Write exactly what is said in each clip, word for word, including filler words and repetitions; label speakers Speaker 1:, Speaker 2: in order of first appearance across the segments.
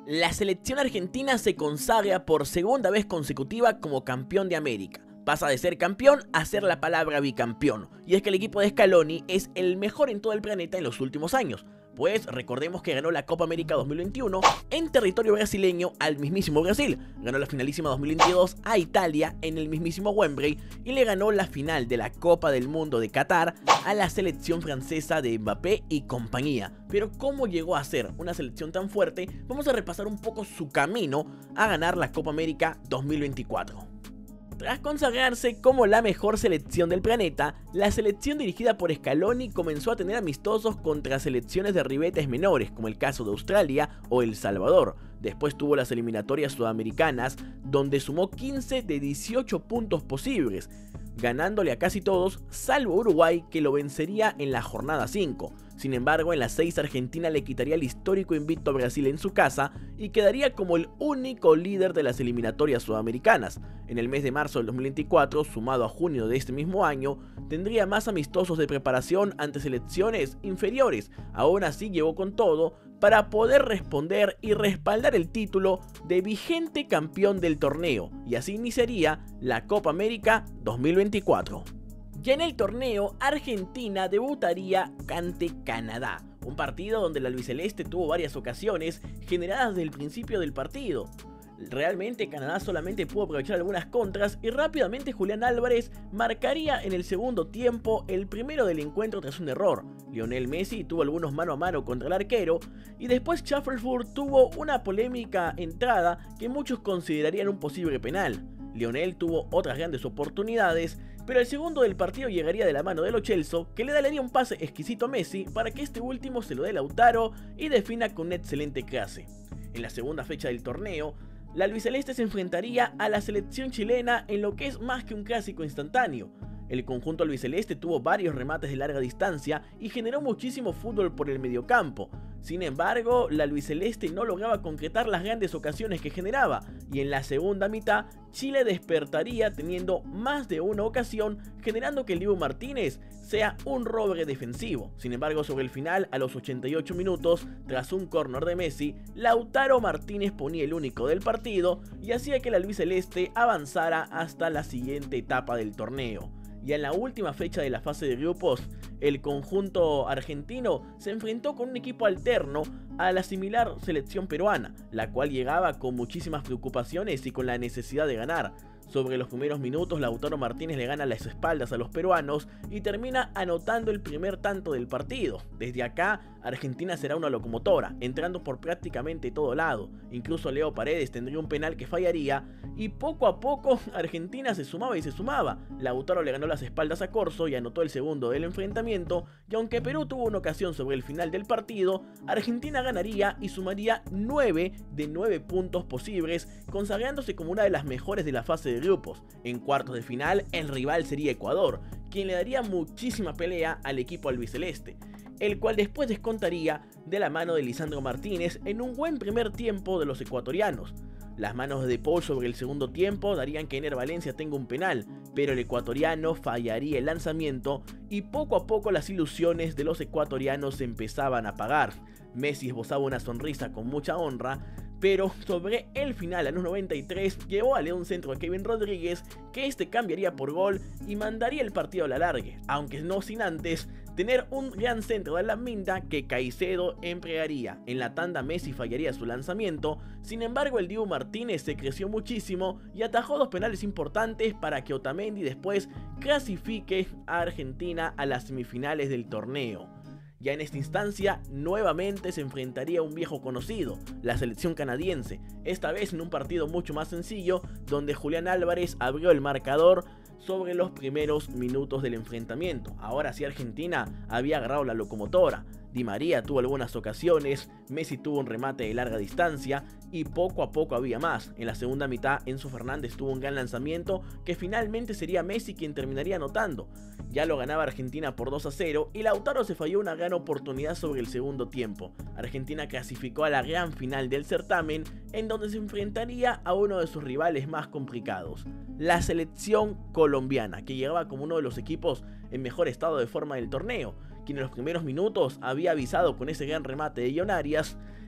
Speaker 1: La selección argentina se consagra por segunda vez consecutiva como campeón de América. Pasa de ser campeón a ser la palabra bicampeón. Y es que el equipo de Scaloni es el mejor en todo el planeta en los últimos años. Pues recordemos que ganó la Copa América dos mil veintiuno en territorio brasileño al mismísimo Brasil. Ganó la finalísima dos mil veintidós a Italia en el mismísimo Wembley. Y le ganó la final de la Copa del Mundo de Qatar a la selección francesa de Mbappé y compañía. Pero ¿cómo llegó a ser una selección tan fuerte? Vamos a repasar un poco su camino a ganar la Copa América dos mil veinticuatro. Tras consagrarse como la mejor selección del planeta, la selección dirigida por Scaloni comenzó a tener amistosos contra selecciones de ribetes menores, como el caso de Australia o El Salvador. Después tuvo las eliminatorias sudamericanas, donde sumó quince de dieciocho puntos posibles, ganándole a casi todos, salvo Uruguay, que lo vencería en la jornada cinco. Sin embargo, en la seis Argentina le quitaría el histórico invicto a Brasil en su casa y quedaría como el único líder de las eliminatorias sudamericanas. En el mes de marzo del dos mil veinticuatro, sumado a junio de este mismo año, tendría más amistosos de preparación ante selecciones inferiores. Aún así llegó con todo para poder responder y respaldar el título de vigente campeón del torneo, y así iniciaría la Copa América dos mil veinticuatro. Ya en el torneo, Argentina debutaría ante Canadá, un partido donde la albiceleste tuvo varias ocasiones generadas desde el principio del partido. Realmente Canadá solamente pudo aprovechar algunas contras y rápidamente Julián Álvarez marcaría en el segundo tiempo el primero del encuentro tras un error. Lionel Messi tuvo algunos mano a mano contra el arquero y después Shackelford tuvo una polémica entrada que muchos considerarían un posible penal. Lionel tuvo otras grandes oportunidades, pero el segundo del partido llegaría de la mano de Lo Celso, que le daría un pase exquisito a Messi para que este último se lo dé Lautaro y defina con una excelente clase. En la segunda fecha del torneo, la albiceleste se enfrentaría a la selección chilena en lo que es más que un clásico instantáneo. El conjunto albiceleste tuvo varios remates de larga distancia y generó muchísimo fútbol por el mediocampo. Sin embargo, la albiceleste no lograba concretar las grandes ocasiones que generaba, y en la segunda mitad Chile despertaría teniendo más de una ocasión, generando que el Dibu Martínez sea un roble defensivo. Sin embargo, sobre el final, a los ochenta y ocho minutos, tras un córner de Messi, Lautaro Martínez ponía el único del partido y hacía que la albiceleste avanzara hasta la siguiente etapa del torneo. Y en la última fecha de la fase de grupos, el conjunto argentino se enfrentó con un equipo alterno a la similar selección peruana, la cual llegaba con muchísimas preocupaciones y con la necesidad de ganar. Sobre los primeros minutos, Lautaro Martínez le gana las espaldas a los peruanos y termina anotando el primer tanto del partido. Desde acá, Argentina será una locomotora, entrando por prácticamente todo lado. Incluso Leo Paredes tendría un penal que fallaría y poco a poco Argentina se sumaba y se sumaba. Lautaro le ganó las espaldas a Corso y anotó el segundo del enfrentamiento, y aunque Perú tuvo una ocasión sobre el final del partido, Argentina ganaría y sumaría nueve de nueve puntos posibles, consagrándose como una de las mejores de la fase de grupos. En cuartos de final, el rival sería Ecuador, quien le daría muchísima pelea al equipo albiceleste, el cual después descontaría de la mano de Lisandro Martínez en un buen primer tiempo de los ecuatorianos. Las manos de De Paul sobre el segundo tiempo darían que Ener Valencia tenga un penal, pero el ecuatoriano fallaría el lanzamiento y poco a poco las ilusiones de los ecuatorianos se empezaban a apagar. Messi esbozaba una sonrisa con mucha honra, pero sobre el final, a los noventa y tres, llevó a León centro a Kevin Rodríguez, que este cambiaría por gol y mandaría el partido a la largue, aunque no sin antes tener un gran centro de la Minda que Caicedo emplearía. En la tanda Messi fallaría su lanzamiento, sin embargo el Dibu Martínez se creció muchísimo y atajó dos penales importantes para que Otamendi después clasifique a Argentina a las semifinales del torneo. Ya en esta instancia, nuevamente se enfrentaría a un viejo conocido, la selección canadiense, esta vez en un partido mucho más sencillo, donde Julián Álvarez abrió el marcador sobre los primeros minutos del enfrentamiento. Ahora sí, Argentina había agarrado la locomotora. Di María tuvo algunas ocasiones, Messi tuvo un remate de larga distancia y poco a poco había más. En la segunda mitad, Enzo Fernández tuvo un gran lanzamiento que finalmente sería Messi quien terminaría anotando. Ya lo ganaba Argentina por dos a cero y Lautaro se falló una gran oportunidad sobre el segundo tiempo. Argentina clasificó a la gran final del certamen, en donde se enfrentaría a uno de sus rivales más complicados, la selección colombiana, que llegaba como uno de los equipos en mejor estado de forma del torneo, quien en los primeros minutos había avisado con ese gran remate de John Arias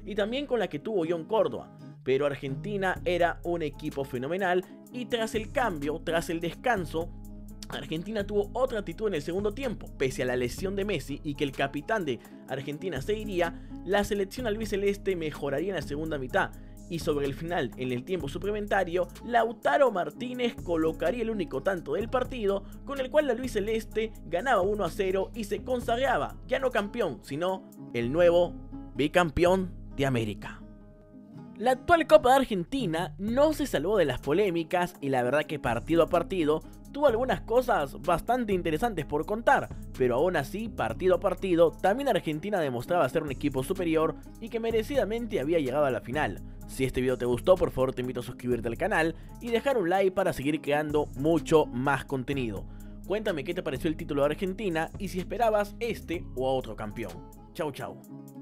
Speaker 1: y también con la que tuvo John Córdoba. Pero Argentina era un equipo fenomenal y tras el cambio, tras el descanso, Argentina tuvo otra actitud en el segundo tiempo. Pese a la lesión de Messi y que el capitán de Argentina se iría, la selección albiceleste mejoraría en la segunda mitad. Y sobre el final, en el tiempo suplementario, Lautaro Martínez colocaría el único tanto del partido, con el cual la albiceleste ganaba uno a cero y se consagraba, ya no campeón, sino el nuevo bicampeón de América. La actual Copa de Argentina no se salvó de las polémicas y la verdad que partido a partido tuvo algunas cosas bastante interesantes por contar, pero aún así, partido a partido, también Argentina demostraba ser un equipo superior y que merecidamente había llegado a la final. Si este video te gustó, por favor te invito a suscribirte al canal y dejar un like para seguir creando mucho más contenido. Cuéntame qué te pareció el título de Argentina y si esperabas este o a otro campeón. Chau chau.